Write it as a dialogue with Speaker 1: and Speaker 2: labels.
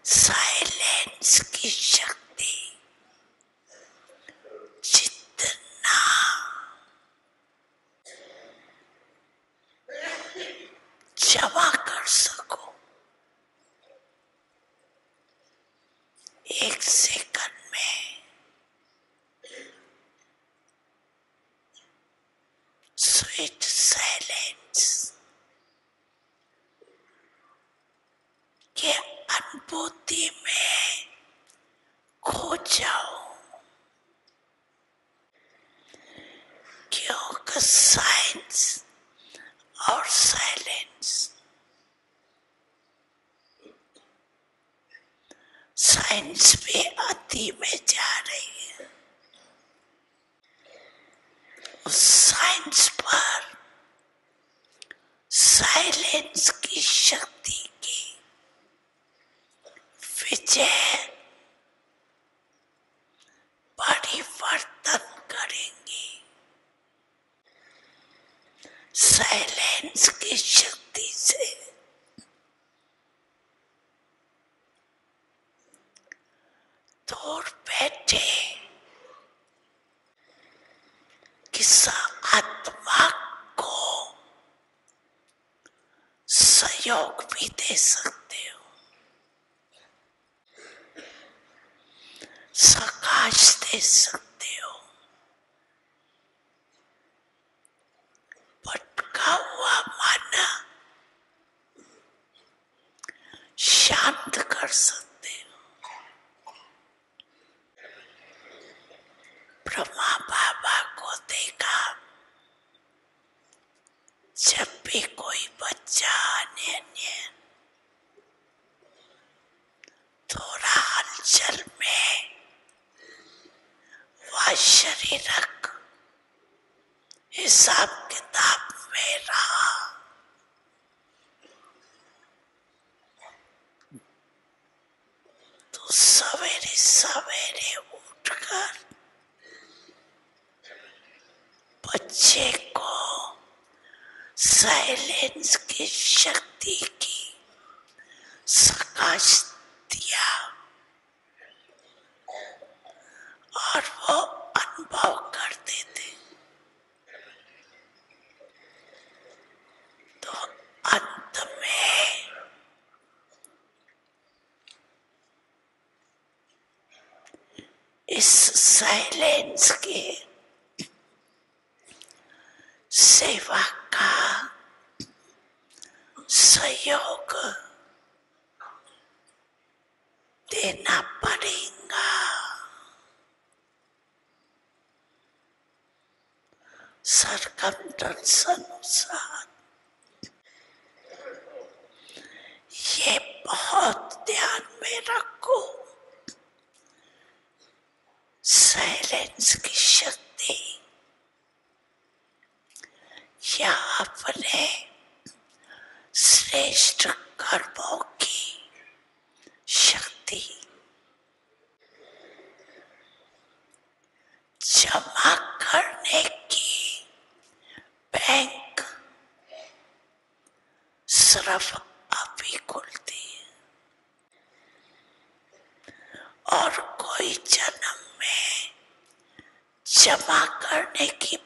Speaker 1: Silence की शक्ति जितना जमा कर सको, एक सेकंड में स्वीट साइलेंस के अनुभूति में खो जाओ, क्योंकि साइंस और साइलेंस, साइंस भी अति में जा रही है। उस साइंस पर साइलेंस की शक्ति की विजय परिवर्तन करेंगी। साइलेंस की शक्ति से दूर बैठे किस आत्मा को सहयोग भी दे सकते हो, प्रकाश दे सकते हो, भटका हुआ मन शांत कर सकते हो। ब्रह्मा बाबा को देखा, जब भी कोई बच्चा अन्य थोड़ा हलचल में वह शरीरक हिसाब किताब में रहा, तो सवेरे सवेरे उठकर बच्चे को साइलेंस की शक्ति की प्रकाश दिया और वो अनुभव करते थे। तो अंत में इस साइलेंस के सेवा का सहयोग देना पड़ेगा। सरकमस्टेंस अनुसार ये बहुत ध्यान में रखो, साइलेंस की शक्ति या अपने श्रेष्ठ कर्मों की शक्ति जमा करने की बैंक सिर्फ अभी खुलती है, और कोई जन्म में जमा करने की